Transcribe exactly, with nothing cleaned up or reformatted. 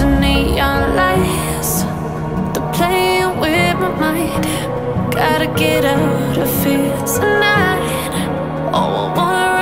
the neon lights, they're playing with my mind. Gotta get out of here tonight. Oh, I wanna